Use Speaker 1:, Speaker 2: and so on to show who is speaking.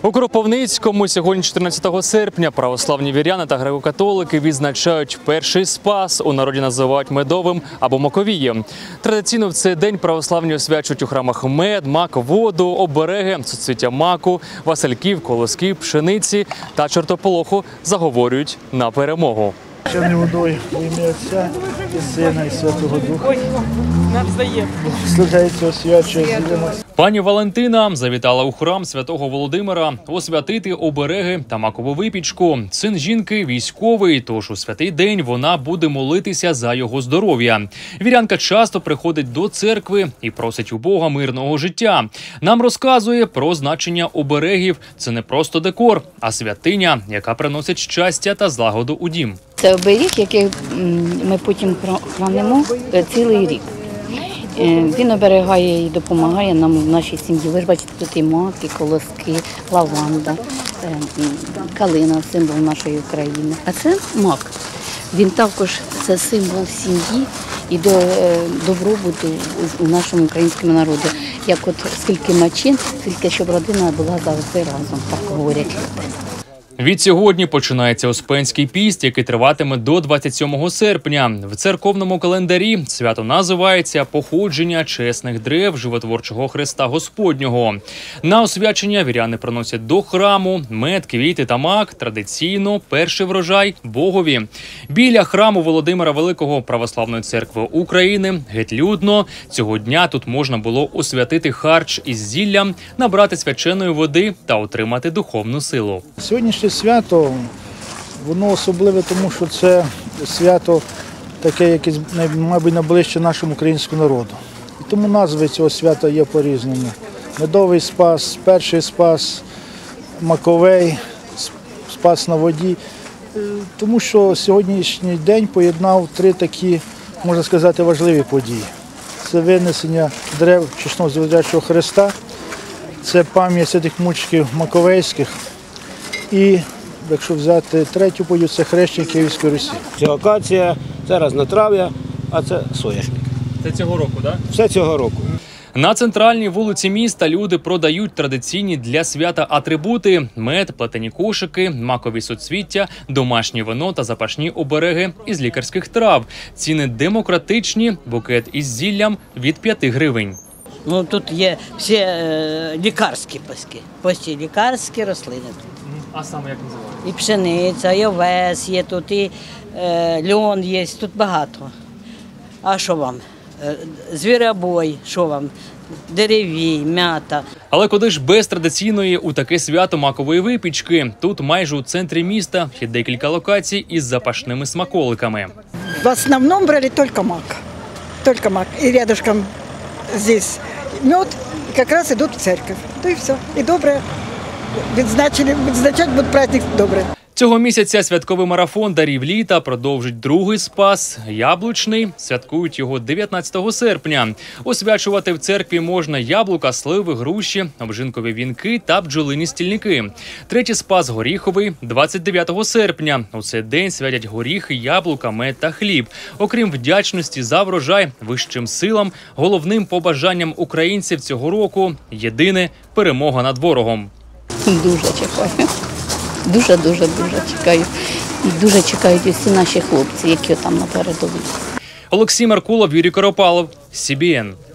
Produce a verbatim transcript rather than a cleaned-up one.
Speaker 1: У Кропивницькому сьогодні, чотирнадцятого серпня, православні віряни та греко-католики відзначають перший спас, у народі називають медовим або маковієм. Традиційно в цей день православні освячують у храмах мед, мак, воду, обереги, суцвіття маку, васильків, колосків, пшениці та чортополоху заговорюють на перемогу.
Speaker 2: Чорною водою в ім'я Отця і Сина і Святого Духа. Служається, освячує, зілля.
Speaker 1: Пані Валентина завітала у храм святого Володимира освятити обереги та макову випічку. Син жінки військовий, тож у святий день вона буде молитися за його здоров'я. Вірянка часто приходить до церкви і просить у Бога мирного життя. Нам розказує про значення оберегів. Це не просто декор, а святиня, яка приносить щастя та злагоду у дім.
Speaker 3: Це оберіг, який ми потім хранимо цілий рік. Він оберігає і допомагає нам в нашій сім'ї. Ви ж бачите, тут і мак, і колоски, лаванда, калина – символ нашої України. А це мак. Він також це символ сім'ї і добробуту у нашому українському народі. Як от скільки мачин, скільки щоб родина була завжди разом, так говорять люди.
Speaker 1: Відсьогодні починається Успенський піст, який триватиме до двадцять сьомого серпня. В церковному календарі свято називається «Походження чесних древ животворчого Христа Господнього». На освячення віряни приносять до храму мед, квіти та мак, традиційно перший врожай Богові. Біля храму Володимира Великого Православної церкви України геть людно. Цього дня тут можна було освятити харч із зіллям, набрати свяченої води та отримати духовну силу.
Speaker 2: Сьогоднішнє свято, воно особливе, тому що це свято таке, яке, мабуть, найближче нашому українському народу. І тому назви цього свята є по-різному. Медовий спас, перший спас, маковий, спас на воді. Тому що сьогоднішній день поєднав три такі, можна сказати, важливі події. Це винесення дерев чесного животворчого Христа, це пам'ять святих мучеників Маковейських. І, якщо взяти третю подію, це хрещення Київської Русі.
Speaker 4: Це акація, це разнотрав'я, а це соняшник.
Speaker 1: Це цього року, так?
Speaker 4: Все цього року.
Speaker 1: На центральній вулиці міста люди продають традиційні для свята атрибути – мед, плетені кошики, макові суцвіття, домашнє вино та запашні обереги із лікарських трав. Ціни демократичні, букет із зіллям від п'яти гривень.
Speaker 5: Ну, тут є всі е, лікарські паски, пості лікарські рослини.
Speaker 1: А саме як називають?
Speaker 5: І пшениця, і овес є тут, і е, льон є, тут багато. А що вам? Е, звіробой, що вам? Деревій, м'ята.
Speaker 1: Але куди ж без традиційної у таке свято макової випічки? Тут майже у центрі міста є декілька локацій із запашними смаколиками.
Speaker 6: В основном брали только мак. Только мак. И рядышком здесь мед, как раз идут в церковь. То и все. И доброе. Відзначили, відзначать будуть праздник добре.
Speaker 1: Цього місяця святковий марафон дарів літа продовжить другий спас – яблучний. Святкують його дев'ятнадцятого серпня. Освячувати в церкві можна яблука, сливи, груші, обжинкові вінки та бджолині стільники. Третій спас – горіховий – двадцять дев'ятого серпня. У цей день святять горіхи, яблука, мед та хліб. Окрім вдячності за врожай вищим силам, головним побажанням українців цього року – єдине – перемога над ворогом.
Speaker 3: Дуже чекаю. Дуже-дуже-дуже чекаю. І дуже чекають усі наші хлопці, які там на передовій.
Speaker 1: Олексій Меркулов, Юрій Коропалов, Сі Бі Ен.